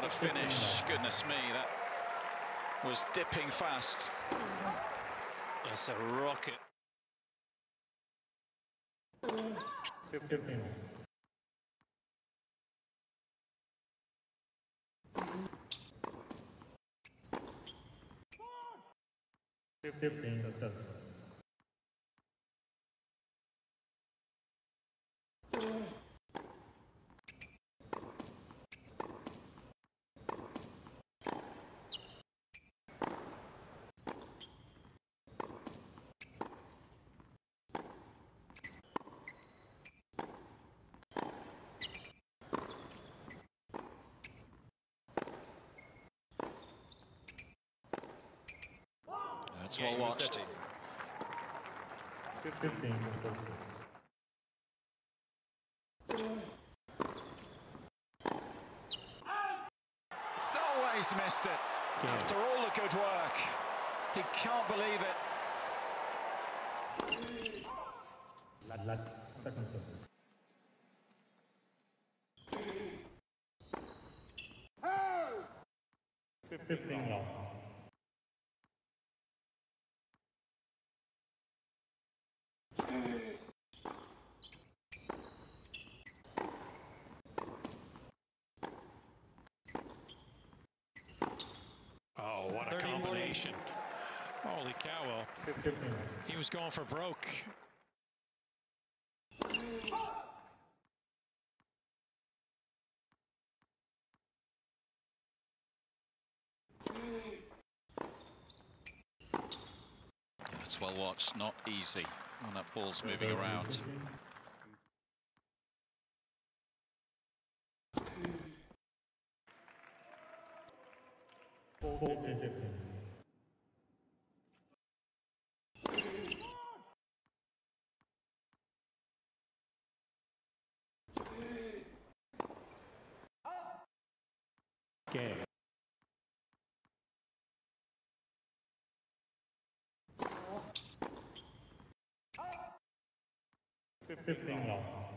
what a finish. Goodness me, that was dipping fast. That's a rocket. 15. 15 terzo. That's well watched. 15 terzo. Always missed it. After all the good work, he can't believe it. Lat, second surface. Oh! 15 long. Oh, what a combination. Holy cow, well, he was going for broke. It's well watched, not easy when that ball's moving around. Game. 15 long.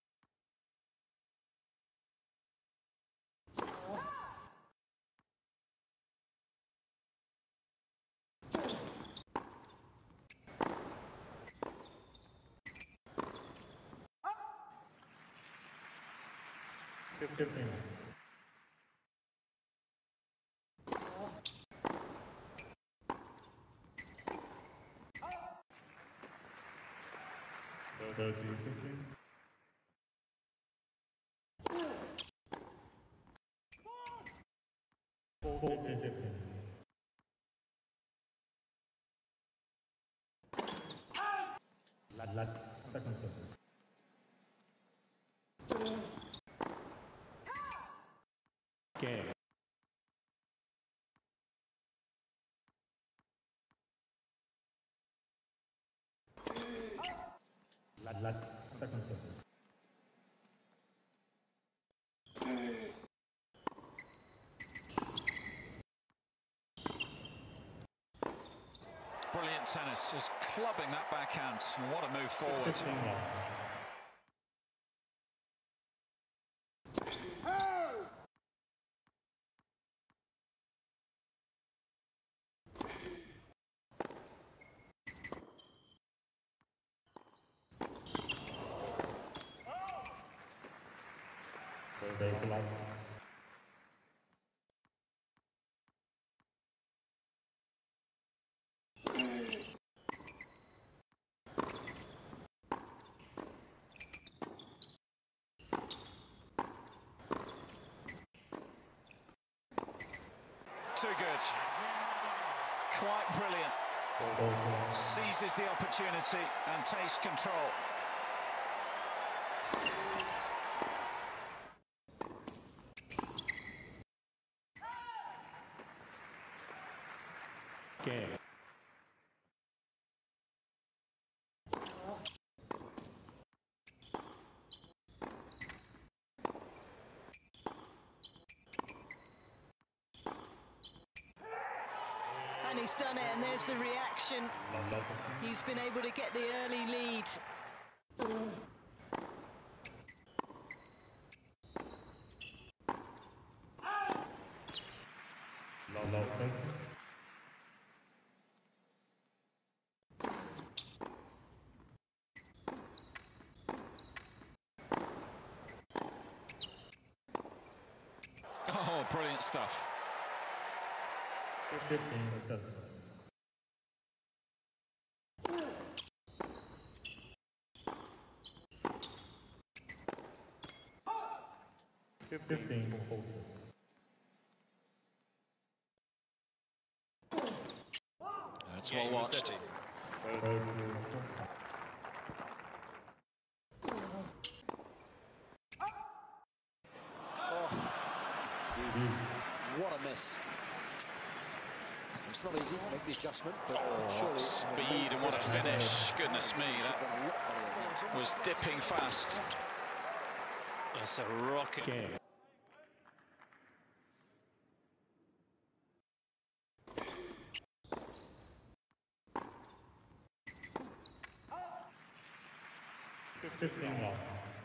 Fifteen. Go to 15. 15. Lat, second surface. Game. Lat, second surface. Brilliant tennis, just clubbing that backhand. What a move forward. Go to life. Too good. Quite brilliant. Seizes the opportunity and takes control. Game. And he's done it, and there's the reaction. He's been able to get the early lead. Love 30. Oh, brilliant stuff. 15, 30. 15, 40. That's well watched. 30, What a miss. It's not easy to make the adjustment, but surely... Speed and what a finish. Goodness me, that was dipping fast. That's a rocket. Game. Fifteen long.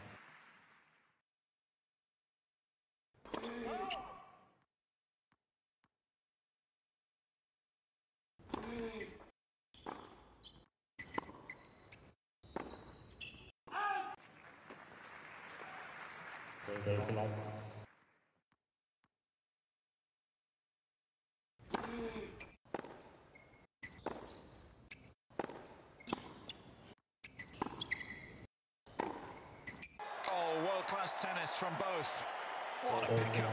Go to long. Oh, world-class tennis from both. What a pickup.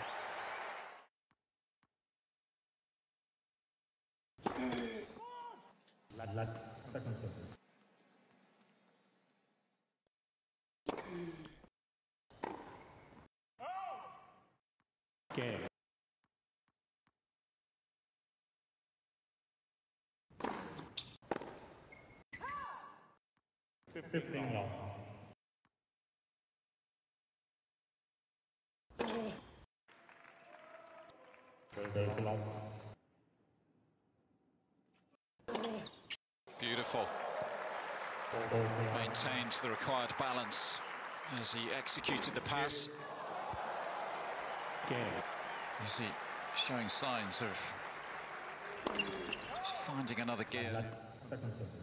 Let second surface. Game. Fifteen long. Go to long. Beautiful. Maintained the required balance as he executed the pass. Game. Is he showing signs of finding another gear? Let second surface.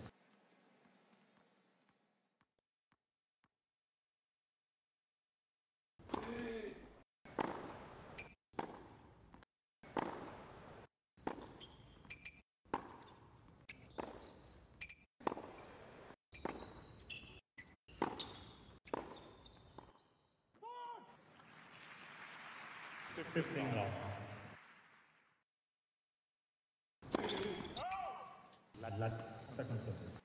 Fifteen long. Let second surface.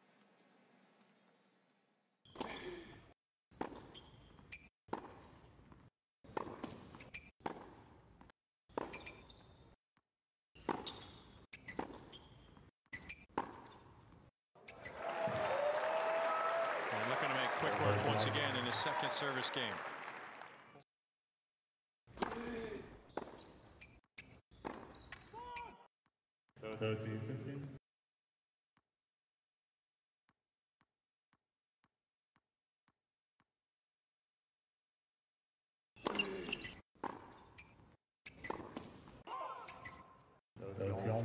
They're looking to make quick work once again in his second service game. 30, 15. On.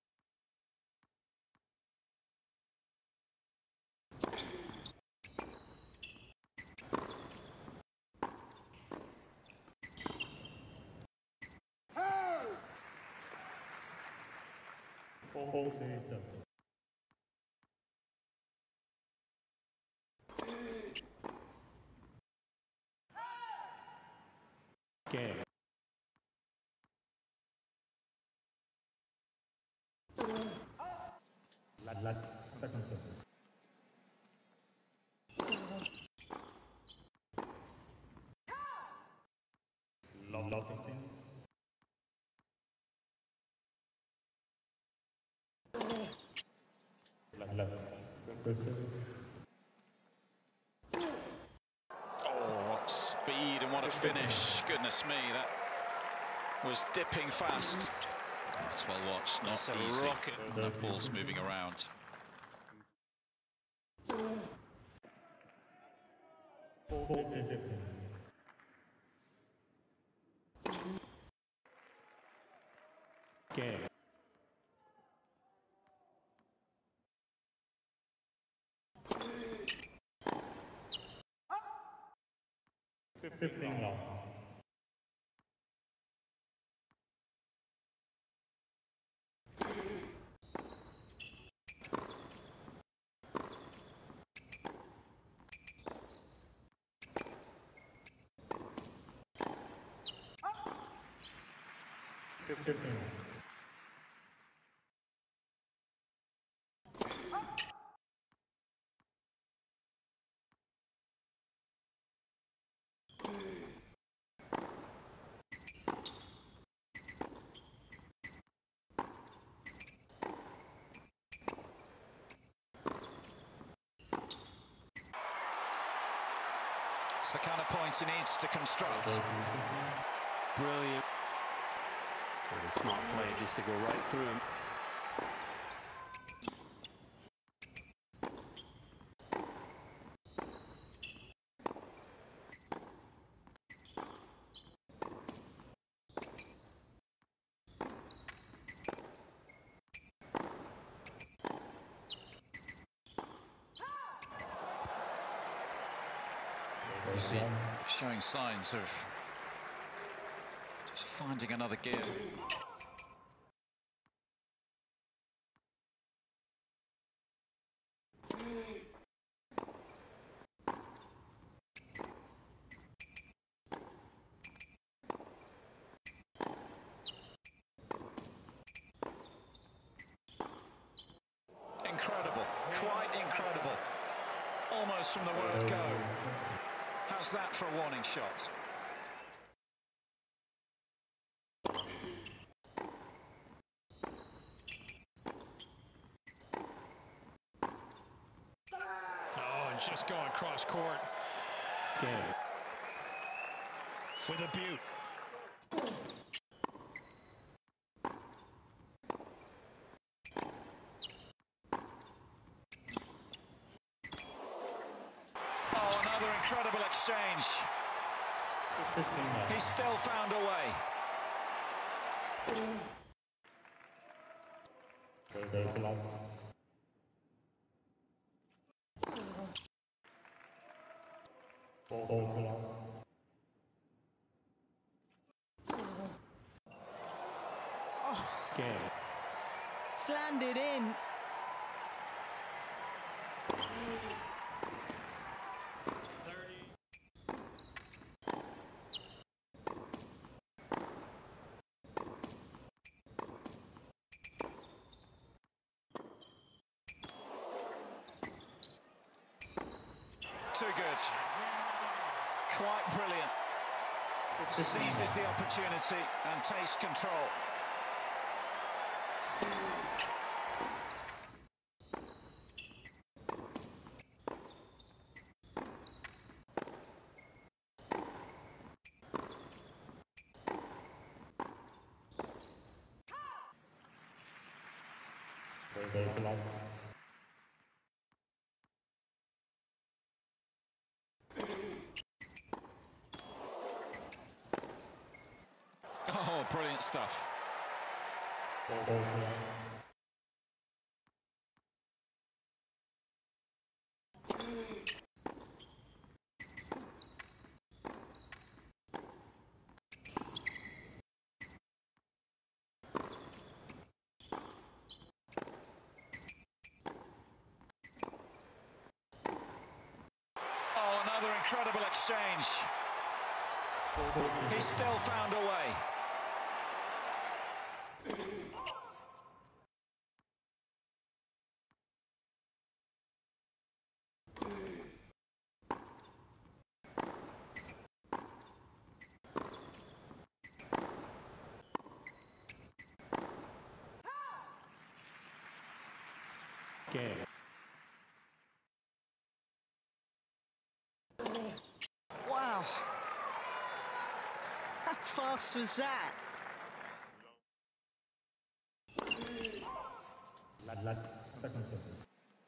Game. Let second surface. Love 15. Left. First service. Oh, what speed and what a finish. Goodness me, that was dipping fast. It's well watched, not That's a easy. rocket. That ball's moving around. 40, 15. Game. 15 long. It's the kind of point he needs to construct. Brilliant. And a smart play just to go right through him. You see, showing signs of just finding another gear. Incredible, quite incredible. Almost from the word go. How's that for a warning shot? Oh, and just going cross court. Game. With a beaut. Oh, another incredible exchange. He still found a way. Go to long. Ball to long. Game. Slanted in. Too good. Quite brilliant. Seizes the opportunity and takes control. Go to long. Oh, brilliant stuff. Ball to long. Oh, another incredible exchange. He still found a way. Game. Wow. How fast was that? Lat. Second surface.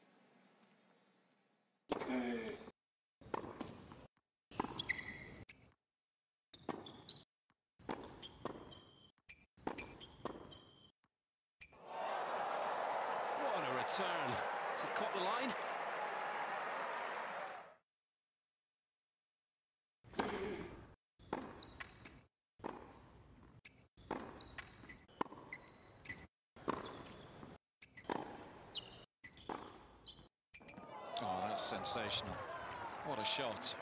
What a return. Has it caught the line? That's sensational. What a shot.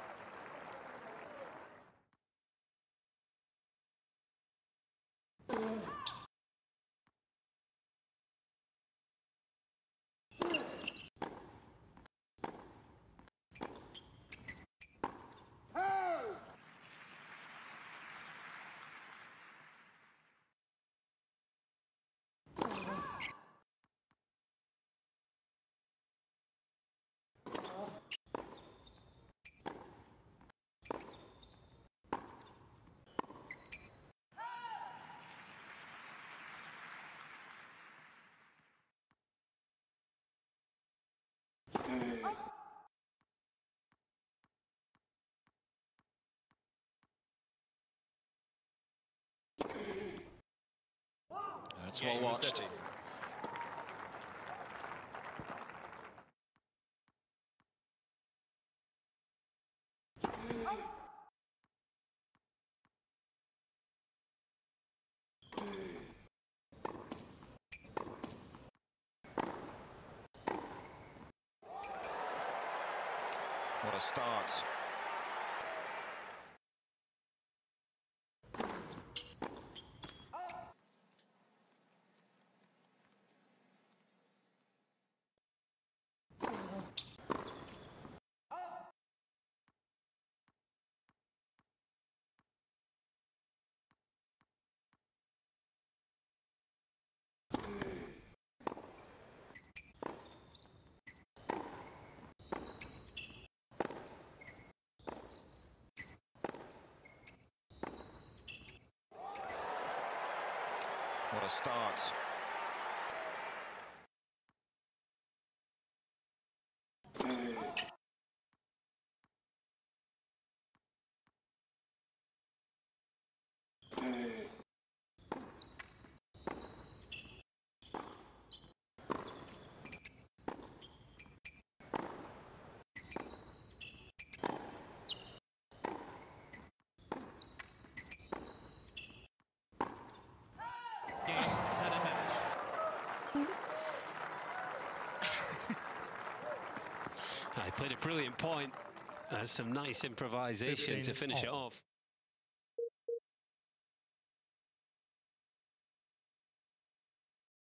That's well watched. What a start. What a start. He played a brilliant point. Some nice improvisation to finish it off.